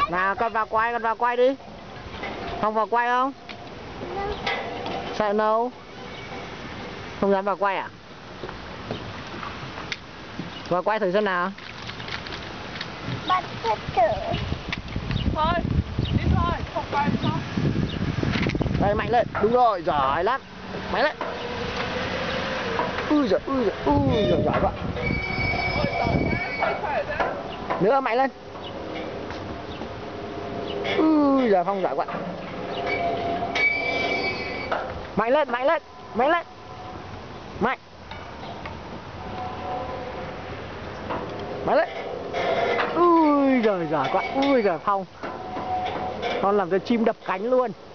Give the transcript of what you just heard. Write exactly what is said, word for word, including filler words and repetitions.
Nào con vào quay, con vào quay đi. Phong vào quay không? Sợ đâu? Không dám vào quay à? Vào quay thử xem nào. Bắt thích thử. Thôi, đi thôi, không quay nữa. Đây, mạnh lên, đúng rồi, giỏi lắm. Mạnh lên. Ui giời, ui giời, ui giời, giỏi quá. Ôi giỏi thế, khỏe thế. Nữa, mạnh lên. Ui giời, Phong giỏi quá. Mạnh lên, mạnh lên, mạnh lên. Mạnh. Mạnh lên. Ui giời, giỏi quá. Ui giời, Phong. Con làm cho chim đập cánh luôn.